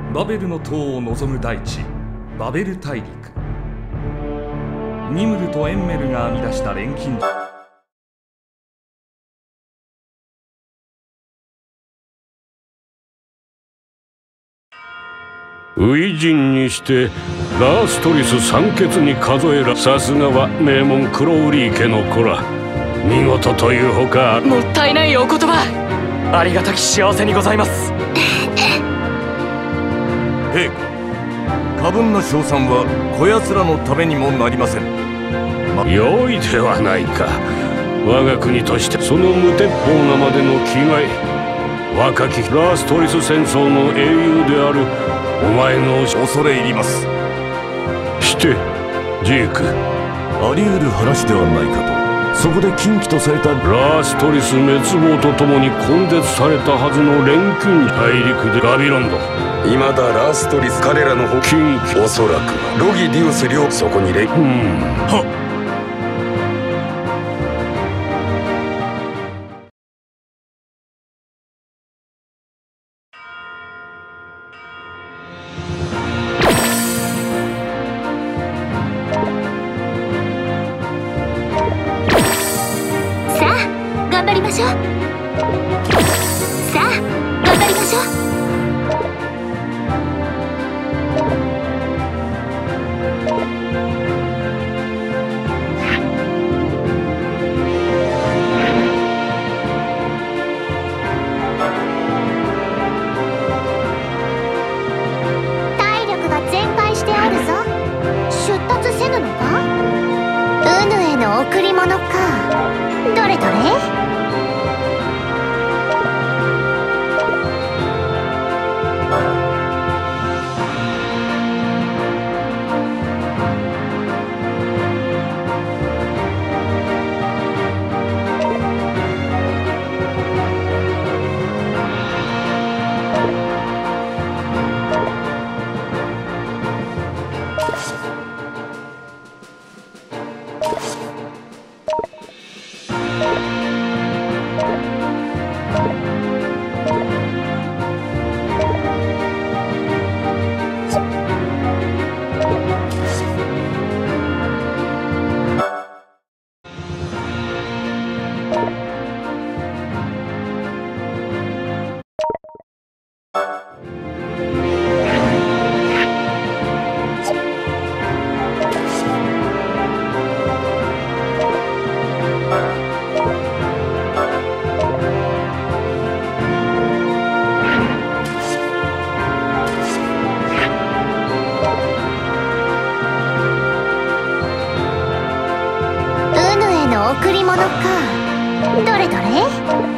バベルの塔を望む大地、バベル大陸。ニムルとエンメルが編み出した錬金術。 初陣にしてラーストリス三傑に数えら。さすがは名門クロウリー家の子ら。見事というほか。 もったいないお言葉。ありがたき幸せにございます。 陛下、過分な称賛はこやつらのためにもなりません。 良いではないか。我が国としてその無鉄砲なまでの気概、若きラーストリス戦争の英雄であるお前の恐れ入ります。 してジーク、 あり得る話ではないかと。そこで禁忌とされたラーストリス滅亡とともに根絶されたはずの錬金大陸でガビロンド。 未だラーストリス彼らの方禁忌。 おそらくはロギディウス領そこにはっ。 頑張りましょう。さあ頑張りましょう。体力が全開してあるぞ。出立せぬのか。ウヌへの贈り物か。どれどれ。贈り物か。どれどれ。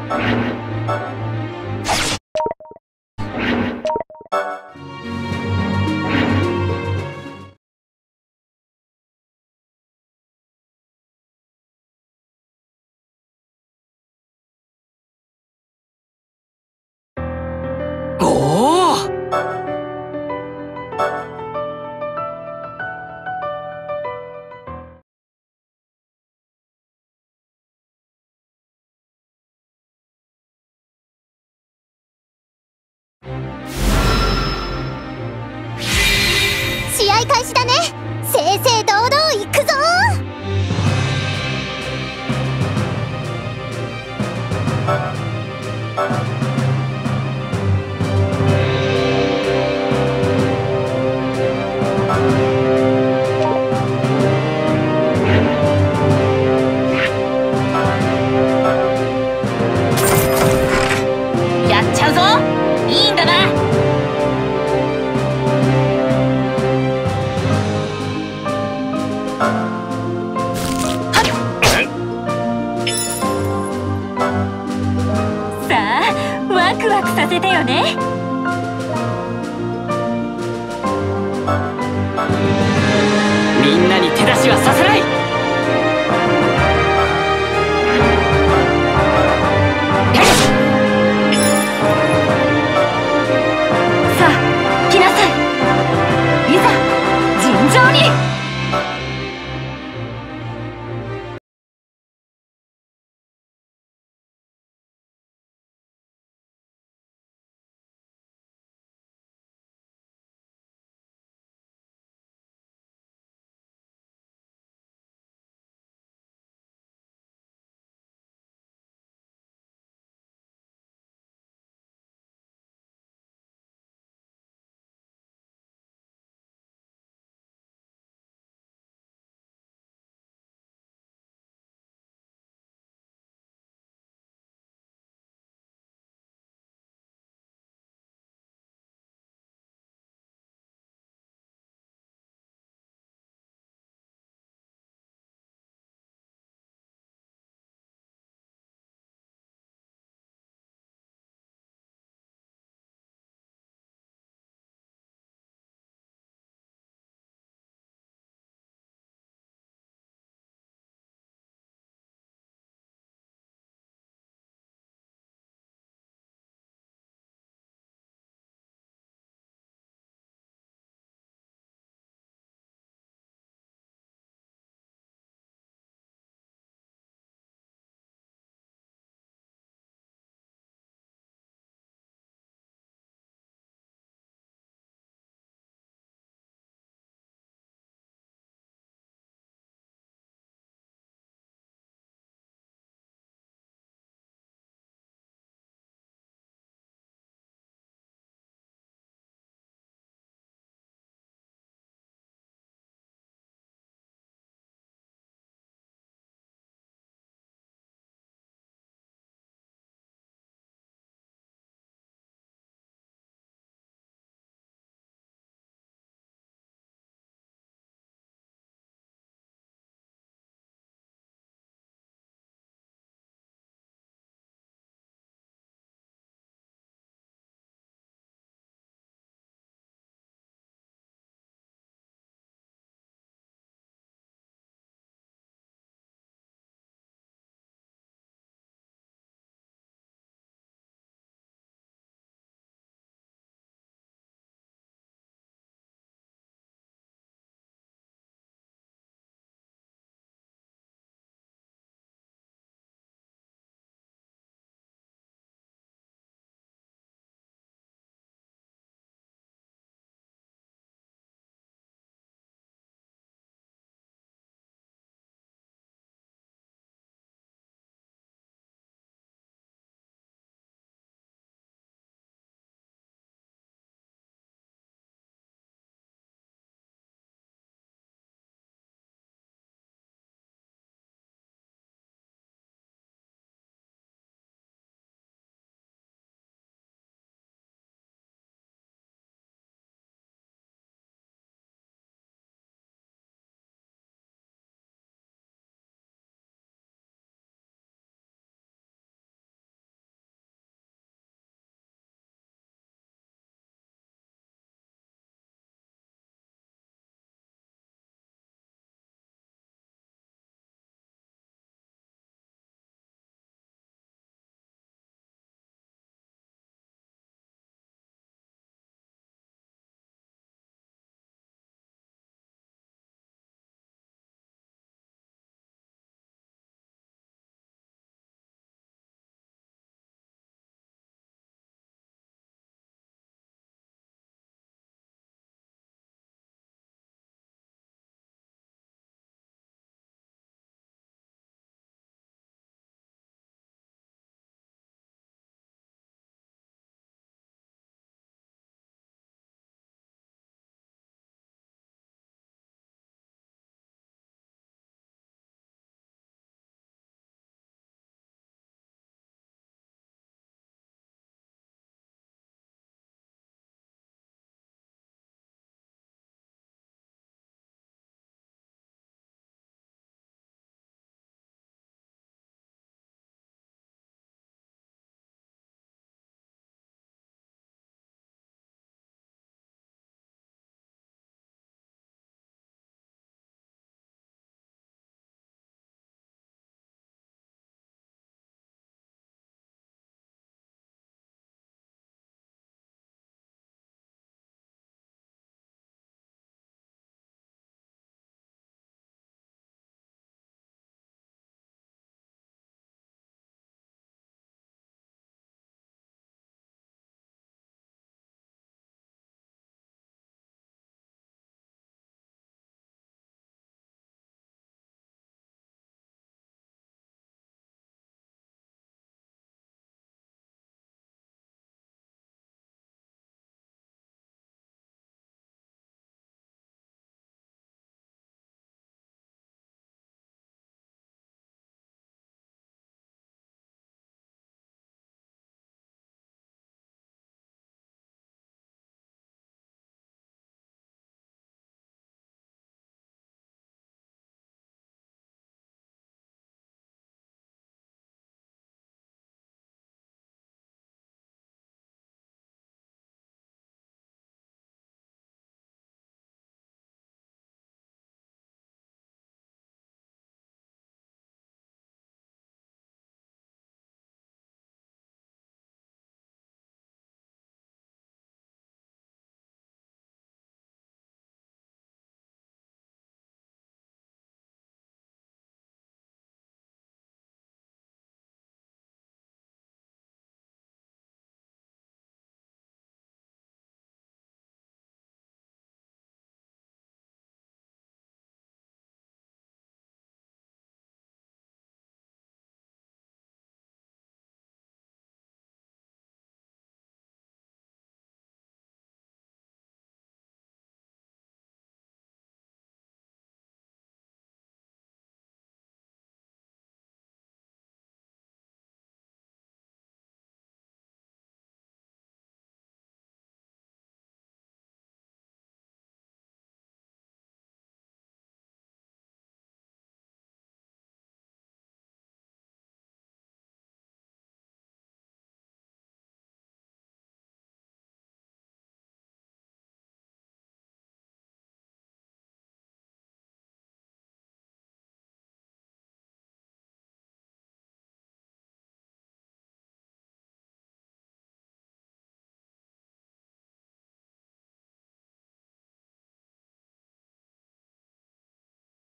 試合開始だね。正々堂々行くぞ。 やっちゃうぞ。いいんだな。ワクワクさせてよね。みんなに手出しはさせない。